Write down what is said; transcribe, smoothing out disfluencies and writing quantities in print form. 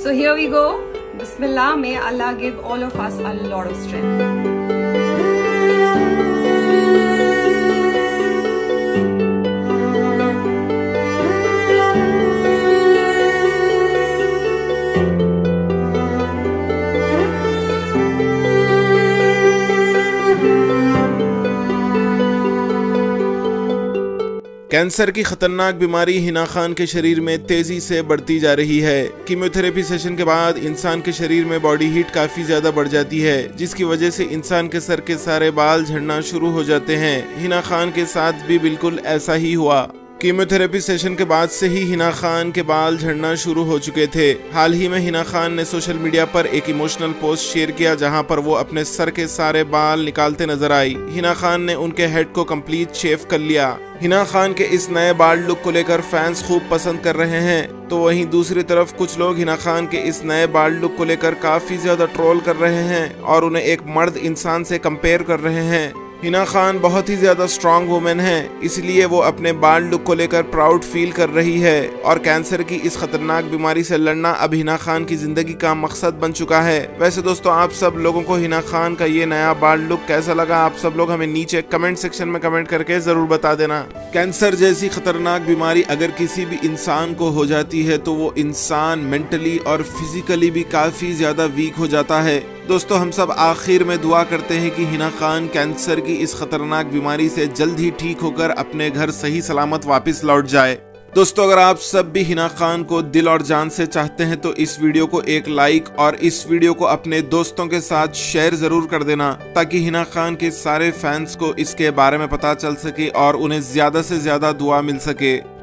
So here we go. Bismillah, may Allah give all of us a lot of strength. Cancer की खतरनाक बीमारी हिना खान के शरीर में तेजी से बढ़ती जा रही है। कीमोथेरेपी सेशन के बाद इंसान के शरीर में बॉडी हीट काफी ज्यादा बढ़ जाती है, जिसकी वजह से इंसान के सर के सारे बाल झड़ना शुरू हो जाते हैं। हिना खान के साथ भी बिल्कुल ऐसा ही हुआ। कीमोथेरेपी सेशन के बाद से ही हिना खान के बाल झड़ना शुरू हो चुके थे। हाल ही में हिना खान ने सोशल मीडिया पर एक इमोशनल पोस्ट शेयर किया, जहां पर वो अपने सर के सारे बाल निकालते नजर आई। हिना खान ने उनके हेड को कंप्लीट शेव कर लिया। हिना खान के इस नए बाल्ड लुक को लेकर फैंस खूब पसंद कर रहे हैं, तो वहीं दूसरी तरफ कुछ लोग हिना खान के इस नए बाल्ड लुक को लेकर काफी ज्यादा ट्रोल कर रहे हैं और उन्हें एक मर्द इंसान से कंपेयर कर रहे हैं। हिना खान बहुत ही ज्यादा स्ट्रॉन्ग वुमेन है, इसलिए वो अपने बाल्ड लुक को लेकर प्राउड फील कर रही है और कैंसर की इस खतरनाक बीमारी से लड़ना अब हिना खान की जिंदगी का मकसद बन चुका है। वैसे दोस्तों, आप सब लोगों को हिना खान का ये नया बाल्ड लुक कैसा लगा? आप सब लोग हमें नीचे कमेंट सेक्शन में कमेंट करके जरूर बता देना। कैंसर जैसी खतरनाक बीमारी अगर किसी भी इंसान को हो जाती है तो वो इंसान मेंटली और फिजिकली भी काफी ज्यादा वीक हो जाता है। दोस्तों, हम सब आखिर में दुआ करते हैं कि हिना खान कैंसर की इस खतरनाक बीमारी से जल्द ही ठीक होकर अपने घर सही सलामत वापस लौट जाए। दोस्तों, अगर आप सब भी हिना खान को दिल और जान से चाहते हैं तो इस वीडियो को एक लाइक और इस वीडियो को अपने दोस्तों के साथ शेयर जरूर कर देना, ताकि हिना खान के सारे फैंस को इसके बारे में पता चल सके और उन्हें ज्यादा से ज्यादा दुआ मिल सके।